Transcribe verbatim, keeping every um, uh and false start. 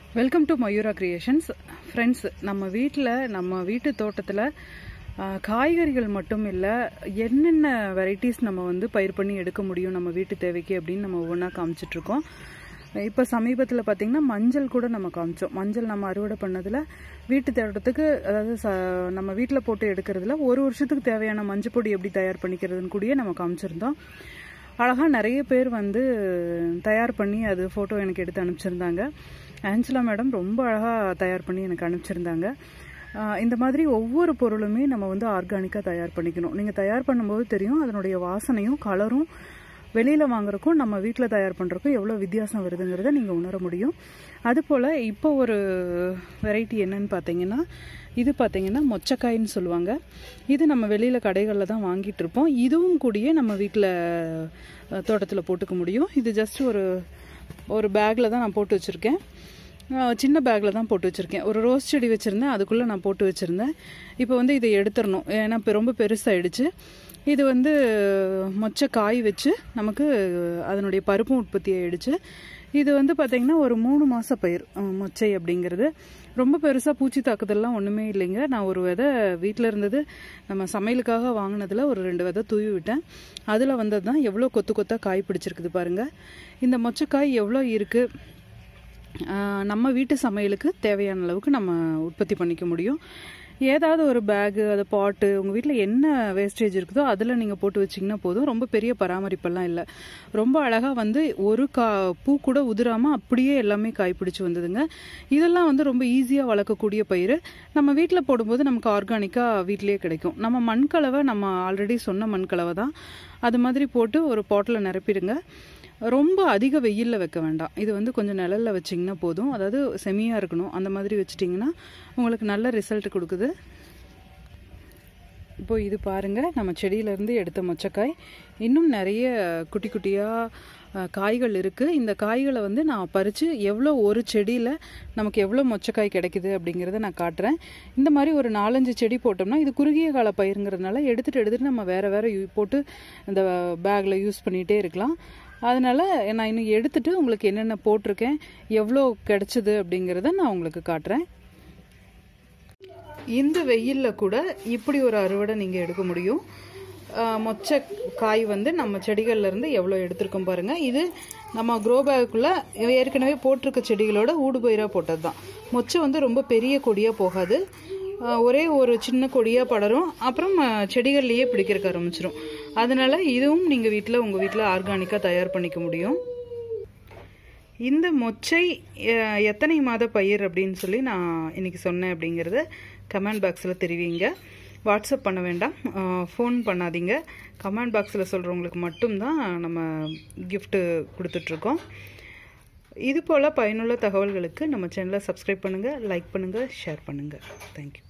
Welcome to Mayura Creations. Friends, நம்ம வீட்டில் நம்ம வீட்டு தோட்டத்தில் காய்கறிகள் மட்டும் இல்லை, என்னென்ன வெரைட்டிஸ் நம்ம வந்து பயிர் பண்ணி எடுக்க முடியும் நம்ம வீட்டு தேவைக்கு அப்படின்னு நம்ம ஒவ்வொன்றா காமிச்சிட்ருக்கோம். இப்போ சமீபத்தில் பார்த்திங்கன்னா மஞ்சள் கூட நம்ம காமிச்சோம். மஞ்சள் நம்ம அறுவடை பண்ணதில் வீட்டு தோட்டத்துக்கு, அதாவது ச நம்ம வீட்டில் போட்டு எடுக்கிறதுல ஒரு வருஷத்துக்கு தேவையான மஞ்சள் பொடி எப்படி தயார் பண்ணிக்கிறதுன்னு கூடயே நம்ம காமிச்சிருந்தோம். அழகாக நிறைய பேர் வந்து தயார் பண்ணி அது ஃபோட்டோ எனக்கு எடுத்து அனுப்பிச்சிருந்தாங்க. ஆஞ்சலா மேடம் ரொம்ப அழகாக தயார் பண்ணி எனக்கு அனுப்பிச்சிருந்தாங்க. இந்த மாதிரி ஒவ்வொரு பொருளுமே நம்ம வந்து ஆர்கானிக்காக தயார் பண்ணிக்கணும். நீங்கள் தயார் பண்ணும்போது தெரியும் அதனுடைய வாசனையும் கலரும் வெளியில் வாங்குறக்கும் நம்ம வீட்டில் தயார் பண்ணுறக்கும் எவ்வளோ வித்தியாசம் வருதுங்கிறத நீங்கள் உணர முடியும். அதுபோல் இப்போ ஒரு வெரைட்டி என்னன்னு பார்த்தீங்கன்னா, இது பார்த்தீங்கன்னா மொச்சக்காயின்னு சொல்லுவாங்க. இது நம்ம வெளியில் கடைகளில் தான் வாங்கிட்டு இருப்போம். இதுவும் கூடயே நம்ம வீட்டில் தோட்டத்தில் போட்டுக்க முடியும். இது ஜஸ்ட் ஒரு ஒரு பேக்கில் தான் நான் போட்டு வச்சுருக்கேன். சின்ன பேக்கில் தான் போட்டு வச்சுருக்கேன். ஒரு ரோஸ் செடி வச்சுருந்தேன், அதுக்குள்ளே நான் போட்டு வச்சுருந்தேன். இப்போ வந்து இதை எடுத்துடணும், ஏன்னா இப்போ ரொம்ப பெருசாகிடுச்சு. இது வந்து மொச்சை காய் வச்சு நமக்கு அதனுடைய பருப்பும் உற்பத்தி ஆகிடுச்சு. இது வந்து பார்த்திங்கன்னா ஒரு மூணு மாத பயிர் மொச்சை அப்படிங்கிறது. ரொம்ப பெருசாக பூச்சி தாக்குதல்லாம் ஒன்றுமே இல்லைங்க. நான் ஒரு விதை வீட்டில் இருந்தது நம்ம சமையலுக்காக வாங்கினதில் ஒரு ரெண்டு விதை தூவி விட்டேன். அதில் வந்தது தான் எவ்வளோ கொத்து கொத்தாக காய் பிடிச்சிருக்குது பாருங்கள். இந்த மொச்சக்காய் எவ்வளோ இருக்குது, நம்ம வீட்டு சமையலுக்கு தேவையான அளவுக்கு நம்ம உற்பத்தி பண்ணிக்க முடியும். ஏதாவது ஒரு பேகு, அது பாட்டு, உங்கள் வீட்டில் என்ன வேஸ்டேஜ் இருக்குதோ அதில் நீங்கள் போட்டு வச்சிங்கன்னா போதும். ரொம்ப பெரிய பராமரிப்பெல்லாம் இல்லை. ரொம்ப அழகாக வந்து ஒரு கா பூ கூட உதிராமல் அப்படியே எல்லாமே காய் பிடிச்சி வந்ததுங்க. இதெல்லாம் வந்து ரொம்ப ஈஸியாக வளர்க்கக்கூடிய பயிர். நம்ம வீட்டில் போடும்போது நமக்கு ஆர்கானிக்காக வீட்டிலேயே கிடைக்கும். நம்ம மண்கலவை நம்ம ஆல்ரெடி சொன்ன மண்கலவை தான், அது மாதிரி போட்டு ஒரு பாட்டில் நிரப்பிடுங்க. ரொம்ப அதிக வெயிலில் வைக்க வேண்டாம். இது வந்து கொஞ்சம் நிழலில் வச்சிங்கன்னா போதும். அதாவது செமியாக இருக்கணும், அந்த மாதிரி வச்சிட்டிங்கன்னா உங்களுக்கு நல்ல ரிசல்ட் கொடுக்குது. இப்போது இது பாருங்கள், நம்ம செடியிலேருந்து எடுத்த மொச்சக்காய். இன்னும் நிறைய குட்டி குட்டியாக காய்கள் இருக்குது. இந்த காய்களை வந்து நான் பறித்து எவ்வளோ ஒரு செடியில் நமக்கு எவ்வளோ மொச்சக்காய் கிடைக்குது அப்படிங்கிறத நான் காட்டுறேன். இந்த மாதிரி ஒரு நாலஞ்சு செடி போட்டோம்னா, இது குறுகிய கால பயிருங்கிறதுனால எடுத்துகிட்டு எடுத்துகிட்டு நம்ம வேறு வேறு யூ போட்டு இந்த பேக்கில் யூஸ் பண்ணிகிட்டே இருக்கலாம். அதனால் நான் இன்னும் எடுத்துகிட்டு உங்களுக்கு என்னென்ன போட்டிருக்கேன், எவ்வளோ கிடச்சிது அப்படிங்கிறத நான் உங்களுக்கு காட்டுறேன். இந்த வெயிலில் கூட இப்படி ஒரு அறுவடை நீங்கள் எடுக்க முடியும். மொச்சை காய் வந்து நம்ம செடிகள்லேருந்து எவ்வளோ எடுத்திருக்கோம் பாருங்கள். இது நம்ம க்ரோ பேக்குள்ளே ஏற்கனவே போட்டிருக்க செடிகளோட ஊடுபயிராக போட்டது தான். மொச்சை வந்து ரொம்ப பெரிய கொடியாக போகாது, ஒரே ஒரு சின்ன கொடியாக படரும், அப்புறம் செடிகள்லேயே பிடிக்கிறக்க ஆரம்பிச்சிடும். அதனால் இதுவும் நீங்கள் வீட்டில் உங்கள் வீட்டில் ஆர்கானிக்காக தயார் பண்ணிக்க முடியும். இந்த மொச்சை எத்தனை மாத பயிர் அப்படின்னு சொல்லி நான் இன்றைக்கி சொன்னேன் அப்படிங்கிறத கமெண்ட் பாக்ஸில் தெரிவிங்க. வாட்ஸ்அப் பண்ண வேண்டாம், ஃபோன் பண்ணாதீங்க. கமெண்ட் பாக்ஸில் சொல்கிறவங்களுக்கு மட்டும்தான் நம்ம கிஃப்ட்டு கொடுத்துட்ருக்கோம். இது போல் பயனுள்ள தகவல்களுக்கு நம்ம சேனலை சப்ஸ்கிரைப் பண்ணுங்கள், லைக் பண்ணுங்கள், ஷேர் பண்ணுங்கள். தேங்க்யூ.